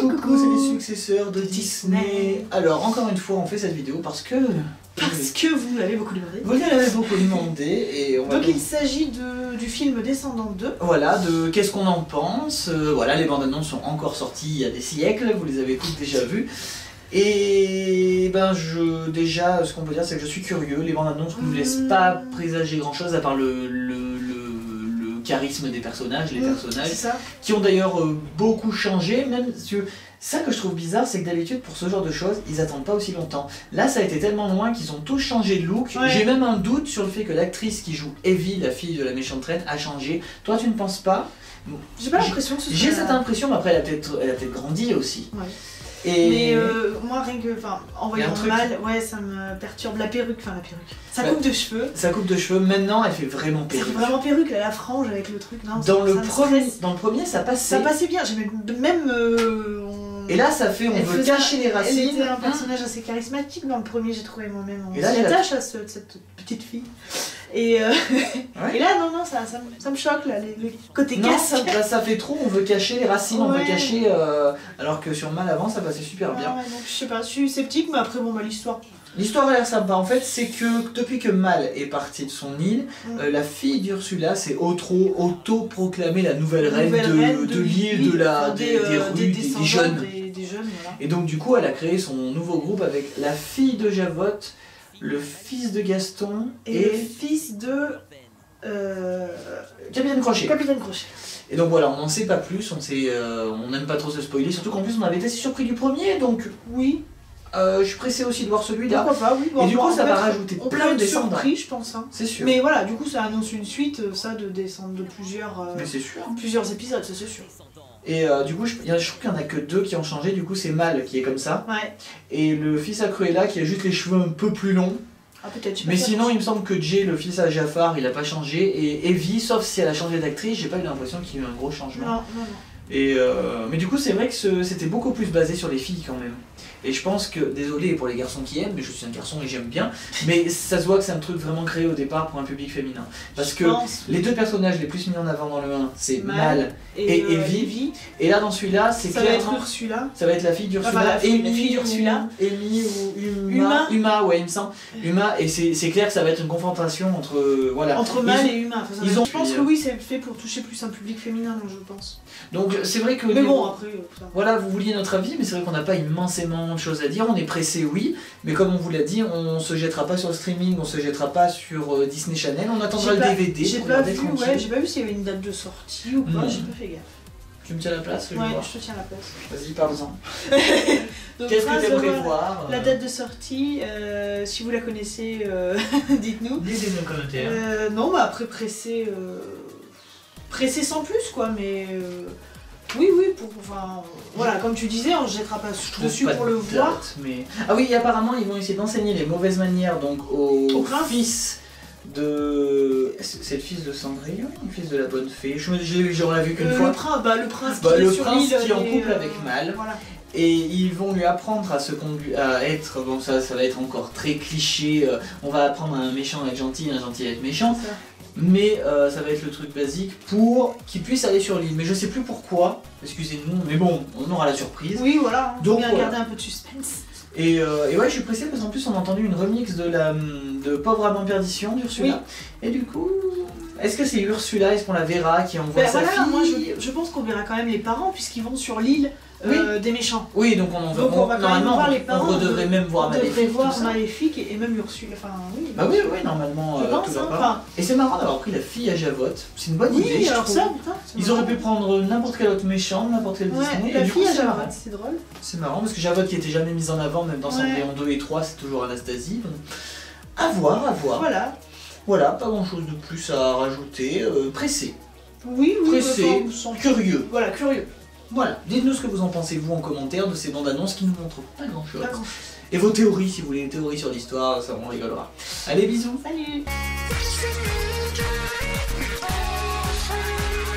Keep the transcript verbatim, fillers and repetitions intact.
Coucou, c'est les successeurs de Disney. Disney. Alors, encore une fois, on fait cette vidéo parce que... Parce que vous l'avez beaucoup demandé. Vous l'avez beaucoup demandé. Et on va donc, donc il s'agit du film Descendants deux. Voilà, de qu'est-ce qu'on en pense. Euh, voilà, les bandes annonces sont encore sorties il y a des siècles, vous les avez toutes déjà vues. Et ben je déjà, ce qu'on peut dire, c'est que je suis curieux. Les bandes annonces ne nous laissent pas présager grand chose à part le, le, le, le charisme des personnages, les mmh, personnages ça. Qui ont d'ailleurs euh, beaucoup changé, même si... Ça que je trouve bizarre, c'est que d'habitude, pour ce genre de choses, ils attendent pas aussi longtemps. Là, ça a été tellement loin qu'ils ont tous changé de look. Ouais. J'ai même un doute sur le fait que l'actrice qui joue Evie, la fille de la méchante reine, a changé. Toi, tu ne penses pas? J'ai pas l'impression que ce soit... J'ai cette impression, mais après, elle a peut-être peut grandi aussi. Ouais. Et... Mais euh, moi, rien que, enfin, en voyant mal, ouais, ça me perturbe. La perruque, enfin la perruque. Sa coupe bah, de cheveux. Sa coupe de cheveux, maintenant, elle fait vraiment perruque. Ça fait vraiment perruque, là, la frange avec le truc. Non, dans, le ça premier, dans le premier, ça passait. Ça passait bien, j'aimais même... Euh, on... Et là, ça fait, on elle veut faisait, cacher les racines. Elle était un personnage assez charismatique dans le premier, j'ai trouvé moi-même. On s'attache à ce, cette petite fille. Et, euh, ouais. Et là, non, non, ça, ça, ça me choque, là, les, les côtés non, casques. Ça, là, ça fait trop, on veut cacher les racines, ouais. On veut cacher... Euh, alors que sur Mal avant, ça passait super ouais, bien. Ouais, donc, je sais pas, je suis sceptique, mais après, bon, bah, l'histoire... L'histoire a l'air sympa, en fait, c'est que depuis que Mal est partie de son île, mm. euh, la fille d'Ursula s'est auto-proclamée la nouvelle, la nouvelle reine, reine de, de, de l'île, de la, des, des, des rues, des, des, des jeunes. Des, des jeunes voilà. Et donc du coup, elle a créé son nouveau groupe avec la fille de Javotte, le fils de Gaston et, et le fils de... Euh... Capitaine Crochet. Capitaine Crochet. Et donc voilà, on n'en sait pas plus, on n'aime euh, pas trop se spoiler, surtout qu'en plus on avait été si surpris du premier, donc oui. Euh, je suis pressé aussi de voir celui-là. Pourquoi pas, oui. Bon, et du bon, coup, ça va être, rajouter on plein de descendants. Surpris, je pense. Hein. C'est sûr. Mais voilà, du coup, ça annonce une suite, ça, de descendre de plusieurs, euh, Mais c'est sûr. plusieurs épisodes, ça c'est sûr. Et euh, du coup, je, je trouve qu'il n'y en a que deux qui ont changé. Du coup, c'est Mal qui est comme ça. Ouais. Et le fils à Cruella qui a juste les cheveux un peu plus longs. Ah, peut-être. Mais sinon, il me semble que Jay, le fils à Jafar, il a pas changé. Et Evie, sauf si elle a changé d'actrice, j'ai pas eu l'impression qu'il y a eu un gros changement. Non, non, non. Et euh, mais du coup, c'est vrai que c'était beaucoup plus basé sur les filles quand même. Et je pense que, désolé pour les garçons qui aiment, mais je suis un garçon et j'aime bien, mais ça se voit que c'est un truc vraiment créé au départ pour un public féminin. Parce je que pense. les deux personnages les plus mis en avant dans le un, c'est Mal, Mal et, et euh, Evie. Evie. Et là, dans celui-là, c'est clairement... Ça va être Ursula. Ça va être la fille d'Ursula. Ah, bah, et la fille d'Ursula. Amy ou Uma. Uma. Uma, ouais, il me semble. Uma, et c'est clair que ça va être une confrontation entre... Euh, voilà. Entre Mal et Uma. Enfin, ils ont, je pense que oui, c'est fait pour toucher plus un public féminin, je pense. Donc c'est vrai que... Mais bon, après... Ça... Voilà, vous vouliez notre avis, mais c'est vrai qu'on n'a pas immensément de choses à dire. On est pressé, oui, mais comme on vous l'a dit, on se jettera pas sur le streaming, on se jettera pas sur euh, Disney Channel, on attendra le pas, D V D. J'ai pas vu, ouais, j'ai pas vu s'il y avait une date de sortie ou pas, j'ai pas fait gaffe. Tu me tiens la place? Ouais, je te tiens la place. Vas-y, parle-en. Qu'est-ce que tu aimerais voir? La date de sortie, euh, si vous la connaissez, euh, dites-nous. Dites-nous en commentaire. Euh, non, bah après pressé, euh, pressé sans plus quoi, mais... Euh, Oui, oui, pour, enfin, voilà, comme tu disais, on ne jettera pas dessus pas pour de le date, voir. Mais... Ah oui, et apparemment, ils vont essayer d'enseigner les mauvaises manières donc au, au fils de... C'est le fils de Cendrillon, le fils de la bonne fée. Je j'en ai vu qu'une euh, fois. Le prince, bah, le prince bah, qui le est sur prince qui est en et, couple euh, avec Mal. Voilà. Et ils vont lui apprendre à se conduire, à être, bon ça, ça va être encore très cliché, euh, on va apprendre à un méchant à être gentil, un gentil à être méchant. Mais euh, ça va être le truc basique pour qu'il puisse aller sur l'île. Mais je sais plus pourquoi, excusez-nous, mais bon, on aura la surprise. Oui, voilà, on donc bien voilà. garder un peu de suspense. Et, euh, et ouais, je suis pressé parce qu'en plus on a entendu une remix de la de Pauvre âme en perdition d'Ursula. Oui. Et du coup, est-ce que c'est Ursula, est-ce qu'on la verra, qui envoie ben sa voilà, fille? Moi je, je pense qu'on verra quand même les parents puisqu'ils vont sur l'île. Oui. Euh, des méchants. Oui, donc on, en donc on, on va quand même voir les parents. On devrait même voir Maléfique. On devrait voir tout Maléfique et, et même Ursula. Enfin, oui. Bah oui, oui, normalement. Je euh, pense, tout hein, va enfin... Et c'est marrant d'avoir pris la fille à Javotte. C'est une bonne oui, idée. alors je ça, trouve. putain. Ils auraient pu prendre n'importe quel autre méchant, n'importe quel ouais, Disney. La et du fille coup, à Javotte, c'est drôle. C'est marrant parce que Javotte qui était jamais mise en avant, même dans Cendrillon ouais. deux et trois, c'est toujours Anastasie. Donc... À voir, à voir. Voilà. Voilà, pas grand chose de plus à rajouter. Euh, pressé. Oui, oui. Pressé, sans... curieux. Voilà, curieux. Voilà, dites-nous ce que vous en pensez vous en commentaire de ces bandes annonces qui nous montrent pas grand chose. Et vos théories, si vous voulez des théories sur l'histoire, ça on rigolera. Allez, bisous. Salut.